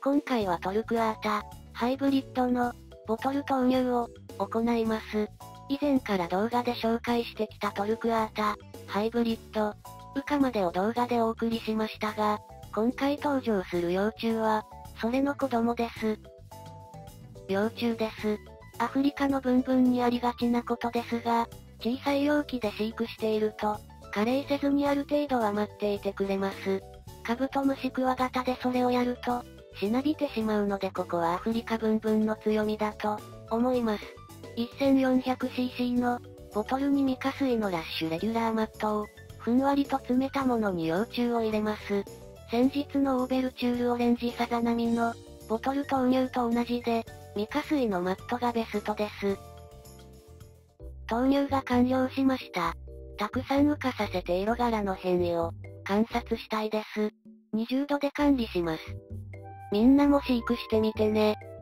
今回はトルクアータ、ハイブリッドの、ボトル投入を、行います。以前から動画で紹介してきたトルクアータ、ハイブリッド、羽化までを動画でお送りしましたが、今回登場する幼虫は、それの子供です。幼虫です。アフリカのブンブンにありがちなことですが、小さい容器で飼育していると、加齢せずにある程度は待っていてくれます。カブトムシクワガタでそれをやると、しなびてしまうのでここはアフリカブンブンの強みだと、思います。1400cc の、ボトルに未加水のラッシュレギュラーマットを、ふんわりと詰めたものに幼虫を入れます。先日のオーベルチュールオレンジさざ波の、ボトル投入と同じで、未加水のマットがベストです。投入が完了しました。たくさん羽化させて色柄の変異を、観察したいです。20度で管理します。みんなも飼育してみてね。